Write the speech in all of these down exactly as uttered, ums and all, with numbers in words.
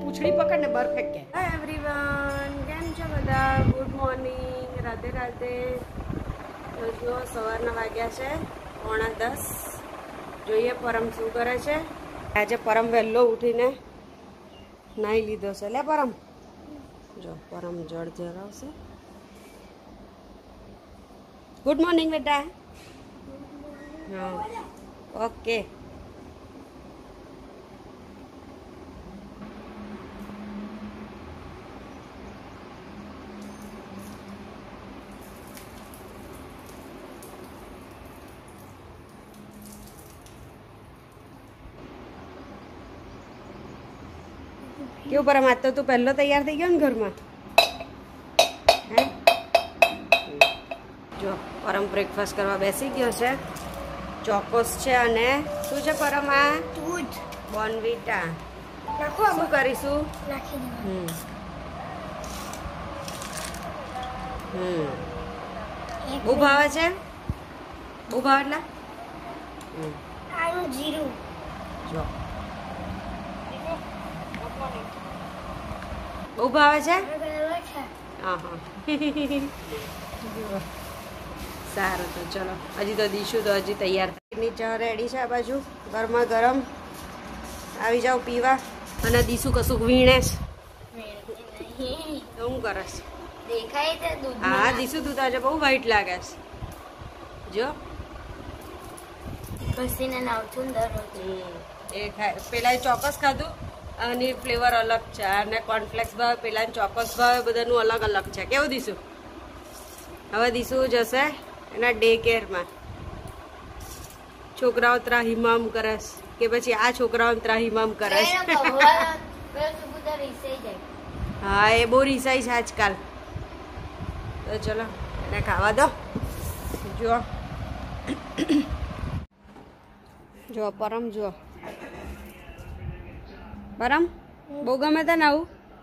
પૂછડી પકડ ને બહાર ફેંક કે. હાય એવરીવન, કેમ છો બધા? Good morning, Radhe Radhe. જો સવારના વાગ્યા છે પોણા દસ. જોઈએ પરમ શું કરે છે. આજે પરમ વહેલો ઉઠીને નાહી લીધો છે. લે પરમ, જો પરમ જળ જરાવશે. ગુડ મોર્નિંગ બેટા. હા ઓકે. કેવું પરમ, આજ તો તું પહેલો તૈયાર થઈ ગયો ને ઘરમાં? હે જો પરમ બ્રેકફાસ્ટ કરવા બેસી ગયો છે. ચોકોસ છે અને શું છે પરમ? આ દૂધ બોર્નવિટા. શું કરીશું? હમ હમ બહુ ભાવે છે? બહુ ભાવે એટલે આનું જીરું જો બહુ ભાવે છે. હા હા સારું, તો ચલો. હજી તો દીશું તો હજી તૈયાર થઈ. ચા રેડી છે આ બાજુ ગરમા ગરમ. આવી જાવ પીવા. અને દીશું કશું વીણે છે. તો હું કરસ? દેખાય છે દૂધ. હા દીશું તું તો આજે બહુ વ્હાઈટ લાગે છે. જો ઘસીને નાવ છું દરરોજ. એ ખાય. પેલા એ ચોકસ ખાધું અને ફ્લેવર અલગ છે. અને કોર્નફ્લેક્સ ભાવે, પેલા ચોકસ ભાવે, બધાનું અલગ અલગ છે. કેવું દીશું? હવે દીશું જશે એના ડે કેરમાં. છોકરાઓ ત્રાહિમામ કરે કે પછી આ છોકરાઓ ત્રાહિમામ કરે છે? હા એ બહુ રીસાઈ છે આજકાલ. તો ચલો એને ખાવા દો. જુઓ જુઓ પરમ, જુઓ પરમ, બહુ ગમે તને આવું?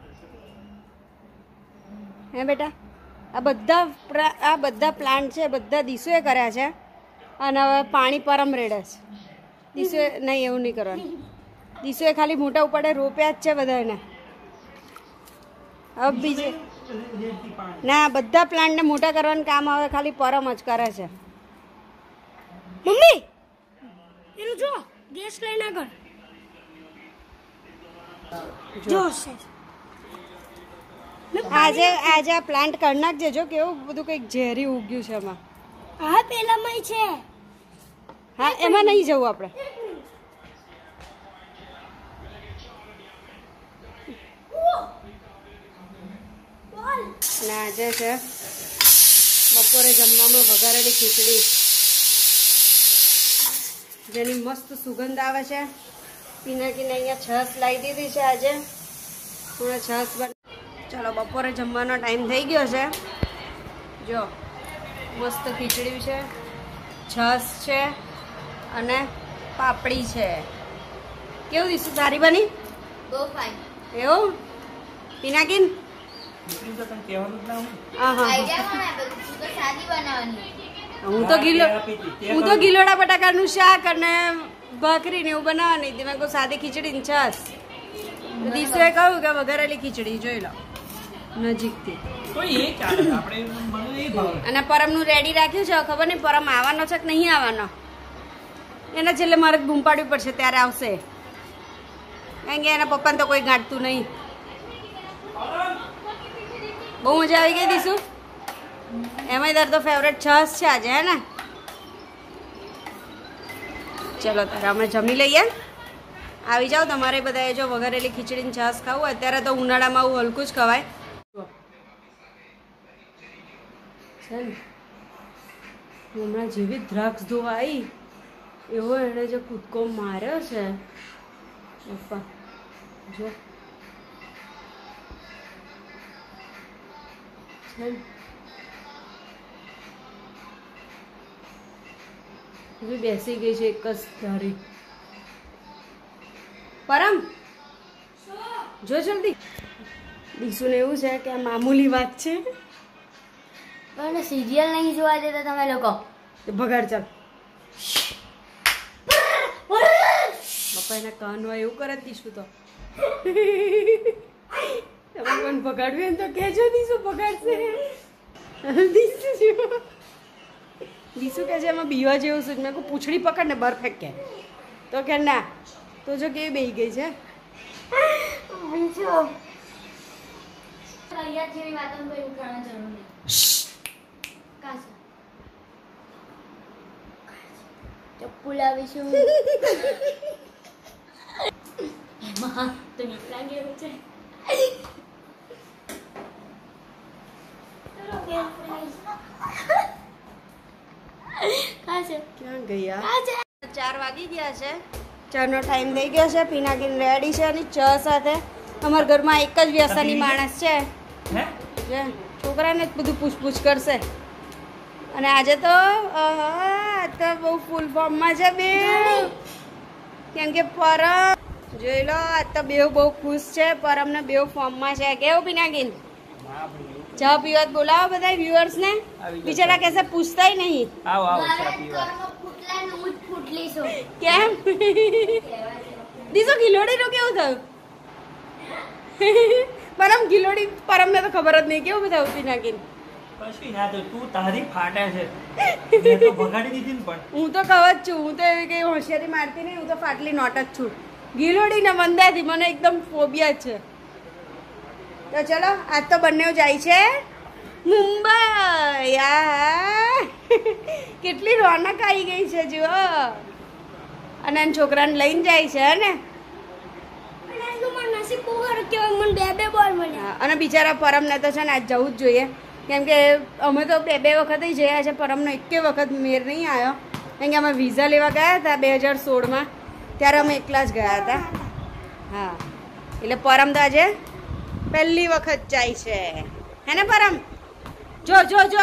હે બેટા? આ બધા આ બધા પ્લાન્ટ છે બધા દીશુએ કર્યા છે. અને હવે પાણી પરમ રેડે છે. દીશુએ નહીં, એવું નહીં કરવાનું. દીશુએ ખાલી મોટા ઉપાડે રોપ્યા જ છે બધા એને. હવે બીજે ના, બધા પ્લાન્ટને મોટા કરવાનું કામ હવે ખાલી પરમ જ કરે છે. મમ્મી એનું જો ગેસ લઈને આગળ જો આજે આજે આ પ્લાન્ટ કરી નાખજે. જો કેવું બધું કંઈક ઝેરી ઉગ્યું છે એમાં. હા પેલામાં છે. હા એમાં નહીં જવું આપણે. અને આજે છે બપોરે જમવામાં વઘારેલી ખીચડી, જેની મસ્ત સુગંધ આવે છે. પીનાકીને અહીંયા છાશ લાવી દીધી છે આજે. હમણાં છાશ બન. ચલો બપોરે જમવાનો ટાઈમ થઈ ગયો છે. જો મસ્ત ખીચડી છે, છાશ છે અને પાપડી છે. કેવું દીશું? સારી બની? બહુ ફાઇન. એવું પિનાકીન? હા હા હું તો ગીલો હું તો ગીલોડા બટાકાનું શાક અને ભાખરી ને એવું બનાવવાની હતી. મેં કહું સાદી ખીચડી ને છાશ. દીશુએ કહ્યું કે વઘારેલી ખીચડી જોઈ લો નજીકથી. અને પરમનું રેડી રાખ્યું છે. ખબર નહીં પરમ આવવાનો છે કે નહીં આવવાનો. એના છેલ્લે મારે બૂમ પાડવી પડશે ત્યારે આવશે. કારણ કે એના પપ્પાને તો કોઈ ગાંઠતું નહીં. બહુ મજા આવી ગઈ દીશું. એમાં તાર તો ફેવરેટ છાશ છે આજે, હે ને? ચલો તારે અમે જમી લઈએ. આવી જાઓ તમારે બધા. જો વઘારેલી ખીચડીની છાશ ખાવું. અત્યારે તો ઉનાળામાં આવું હલકું જ ખવાય છે ને. હમણાં જેવી દ્રાક્ષ ધોવા આવી એવો એણે જે કૂદકો માર્યો છે પપ્પા. જો બેસી ગઈ છે એક જ ધારી. પરમ જો જલ્દી. દીશુને એવું છે કે આ મામૂલી વાત છે. પણ સિરિયલ નહીં જોવા દેતા તમે લોકો. ભગાડ ચાલ. પપ્પા એના કાન હોય એવું કરે દીશું તો તમારે કોણ પકડવી તો કેજો દીસુ પકડશે. દીસુ દીસુ કે છે એમાં બીવા જેવું છે. મેં કહું પૂંછડી પકડ ને બરફ ફેંક કે તો કે ના. તો જો કેવી બેહી ગઈ છે. ચપ્પુ લાવીશું. તો નીકળા ગયું છે. ક્યાં ગયા? ચાર વાગી ગયા છે. ચાનો ટાઈમ થઈ ગયો છે. પિનાકીન રેડી છે અને ચા સાથે. અમારા ઘરમાં એક જ વ્યસની માણસ છે જે છોકરાને જ બધું પૂછપૂછ કરશે. અને આજે તો તો બહુ ફૂલ ફોર્મમાં છે બે. કેમ કે પરમ જોઈ લો આજ તો બેવ બહુ ખુશ છે. પરમ ને બેવ ફોર્મમાં છે. કેવું પિનાકીન? ચા પીવા બોલાવો બધા વ્યુઅર્સ ને. બિચારા કેસે પૂછતા નહીં. આવો આવો ચા પીવા. કેમ દીસો ગિલોડી નું કેવું થયું? પરમ ગિલોડી પરમ ને તો ખબર જ નહીં કેવું થયું પિનાકીન. કશું ના તો તું તારી ફાટે છે. મેં તો ભગાડી દીધી ને પણ. હું તો કહું જ છું. હું તો એવી કઈ હોશિયારી મારતી નહીં. હું તો ફાટલી નોટ જ છું. ગિલોડી ને વંદાથી મને એકદમ ફોબિયા છે. તો ચલો આજ તો બંને જાય છે મુંબઈ. યાર કેટલી રોનક આવી ગઈ છે જુઓ. અને એના છોકરાને લઈને જાય છે ને. અને બિચારા પરમને તો છે ને આજ જવું જ જોઈએ. કેમ કે અમે તો બે બે વખત જયા છે. પરમનો એકે વખત મેર નહીં આવ્યો. કેમ કે અમે વિઝા લેવા ગયા હતા બે હજાર સોળમાં. ત્યારે અમે એકલા જ ગયા હતા. હા એટલે પરમ તો આજે પહેલી વખત જાય છે હે ને પરમ? જો જો જો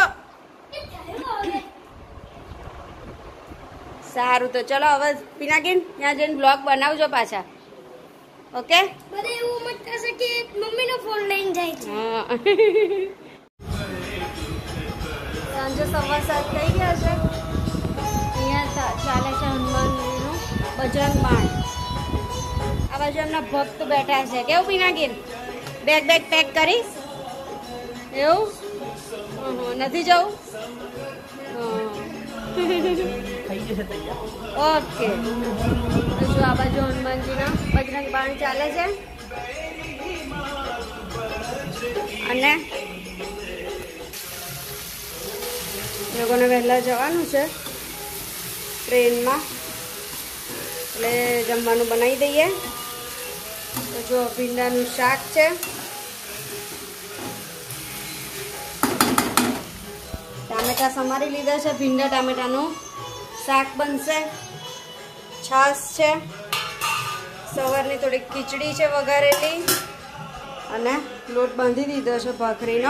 સારું. તો ચલો હવે પિનાકીન ત્યાં જઈને બ્લોગ બનાવજો પાછા. ઓકે બધા એવું મત કરશે કે મમ્મીનો ફોન લઈને જાય છે. હા સાંજે સવા સાત થઈ ગયા છે. અહીંયા ચાલે છે હનુમાનજીનું બજરંગ બાણ. આ બાજુ એમના ભક્ત બેઠા છે. કેવું પિનાકીન? બેગ બેગ પેક કરીશ એવું? નથી જવું? થઈ જશે તૈયાર. ઓકે જો આ બાજુ હનુમાનજીના બજરંગ બાણ ચાલે છે. અને લોકોને વહેલા જવાનું છે ટ્રેનમાં. એટલે જમવાનું બનાવી દઈએ. તો જો ભીંડાનું શાક છે. ટામેટા સમારી લીધા છે. ભીંડા ટામેટાનું શાક બનશે. છાશ છે. સવારની થોડીક ખીચડી છે વઘારેલી. અને લોટ બાંધી દીધો છે ભાખરીનો.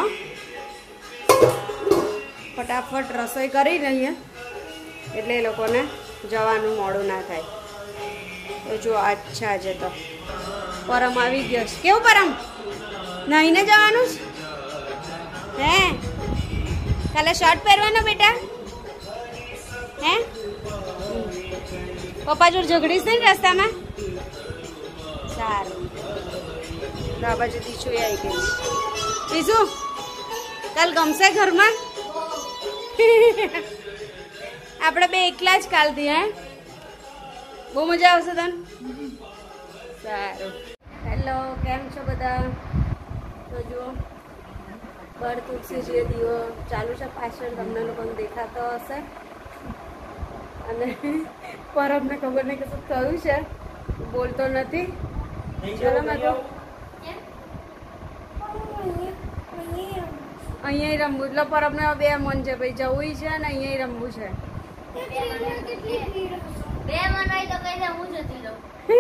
ફટાફટ રસોઈ કરી લઈએ એટલે એ લોકોને જવાનું મોડું ના થાય. તો જો અચ્છા આજે તો પરમ આવી ગયો છે. કેવું પરમ? નાહીને જવાનું છે હે? કાલે શર્ટ પહેરવાનો બેટા હે? પપ્પા જોડે ઝઘડીશ નહીં રસ્તામાં? સારું. તો આ બાજુ દીચુ આવી ગઈ. દીચુ કાલ ગમશે ઘરમાં? આપણે બે એકલા જ કાલથી હે? બહુ મજા આવશે તને? સારું. હેલો, કેમ છો બધા? તો જુઓ બળ તુલસીજી દીવો ચાલુ છે પાછળ. તમને લોકોને દેખાતો હશે. અને પરમને ખબર નહીં કશું થયું છે. બોલતો નથી. ચલો મેં તો અહીંયા રમવું. એટલે પરમને બે મન છે ભાઈ. જવું છે ને અહીંયા રમવું છે. બે મન હોય તો કઈ હું જતી રહું.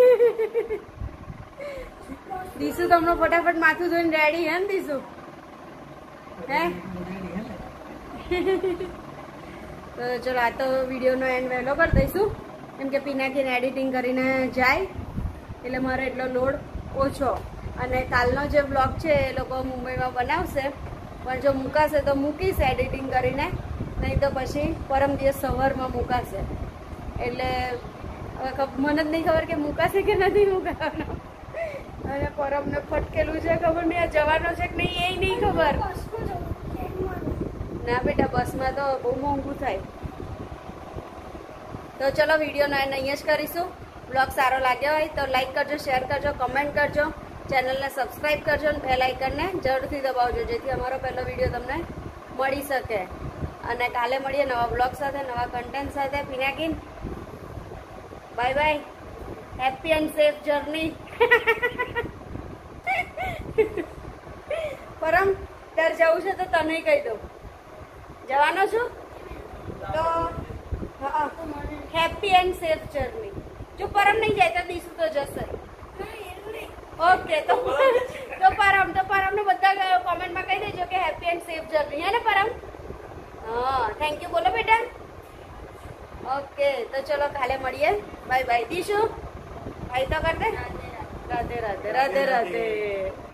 દીસુ તમને ફટાફટ માથું ધોઈને રેડી હે ને દીસુ? હે તો ચલો આ તો વિડીયોનો એન્ડ વહેલો કરી દઈશું. કેમ કે પિનાકીને એડિટિંગ કરીને જાય એટલે મારે એટલો લોડ ઓછો. અને કાલનો જે બ્લોગ છે એ લોકો મુંબઈમાં બનાવશે. પણ જો મૂકાશે તો મૂકીશ એડિટિંગ કરીને. નહીં તો પછી પરમ દિવસ સવારમાં મૂકાશે. એટલે હવે મને જ નહીં ખબર કે મૂકાશે કે નથી મૂકાવાનો. અને પરમને ફટકેલું છે ખબર નહીં આ જવાનો છે કે નહીં એ નહીં ખબર. ના બેટા બસમાં તો બહુ મોંઘું થાય. તો ચલો વિડીયોનો એન્ડ અહીંયા જ કરીશું. બ્લોગ સારો લાગ્યો હોય તો લાઈક કરજો, શેર કરજો, કમેન્ટ કરજો, ચેનલને સબસ્ક્રાઈબ કરજો અને બેલ આઇકનને જરૂરથી દબાવજો જેથી અમારો પહેલો વિડીયો તમને મળી શકે. અને કાલે મળીએ નવા બ્લોગ સાથે, નવા કન્ટેન્ટ સાથે. Pinakin bye bye, happy and safe journey. પરમ ત્યારે જવું છે તો તને કહી દઉં. જવાનો છું તો હા, હેપી એન્ડ સેફ જર્ની. જો પરમ નહીં જાય તો દીસુ તો જશે. ઓકે તો તો પરમ તો પરમને બધા કોમેન્ટમાં કહી દેજો કે હેપી એન્ડ સેફ જર્ની. હે ને પરમ? હા, થેન્ક યુ બોલો બેટા. ઓકે તો ચલો કાલે મળીએ. Bye bye. દીશુ ભાઈ તો કર દે. રાધે રાધે રાધે રાધે.